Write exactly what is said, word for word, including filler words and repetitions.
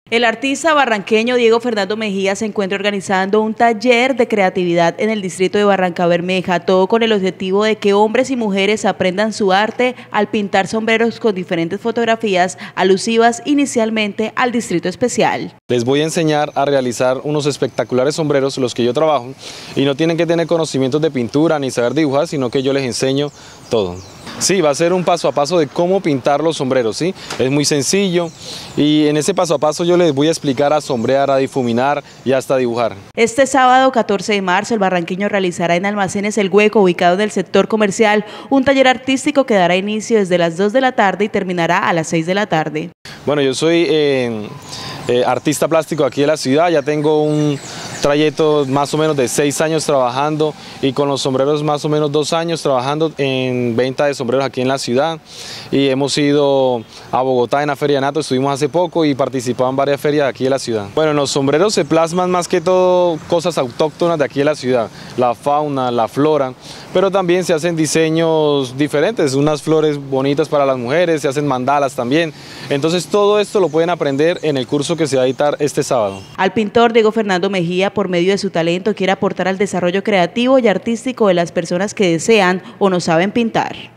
El artista barranqueño Diego Fernando Mejía se encuentra organizando un taller de creatividad en el distrito de Barrancabermeja, todo con el objetivo de que hombres y mujeres aprendan su arte al pintar sombreros con diferentes fotografías alusivas inicialmente al distrito especial. Les voy a enseñar a realizar unos espectaculares sombreros, los que yo trabajo, y no tienen que tener conocimientos de pintura ni saber dibujar, sino que yo les enseño todo. Sí, va a ser un paso a paso de cómo pintar los sombreros, ¿sí? Es muy sencillo y en ese paso a paso yo les voy a explicar a sombrear, a difuminar y hasta dibujar. Este sábado catorce de marzo el barranqueño realizará en Almacenes El Hueco, ubicado en el sector comercial, un taller artístico que dará inicio desde las dos de la tarde y terminará a las seis de la tarde. Bueno, yo soy eh, eh, artista plástico aquí de la ciudad, ya tengo un trayecto más o menos de seis años trabajando y con los sombreros más o menos dos años trabajando en venta de sombreros aquí en la ciudad, y hemos ido a Bogotá en la Feria de Nato, estuvimos hace poco y participamos en varias ferias aquí de la ciudad. Bueno, en los sombreros se plasman más que todo cosas autóctonas de aquí de la ciudad, la fauna, la flora, pero también se hacen diseños diferentes, unas flores bonitas para las mujeres, se hacen mandalas también, entonces todo esto lo pueden aprender en el curso que se va a editar este sábado. Al pintor Diego Fernando Mejía, por medio de su talento, quiere aportar al desarrollo creativo y artístico de las personas que desean o no saben pintar.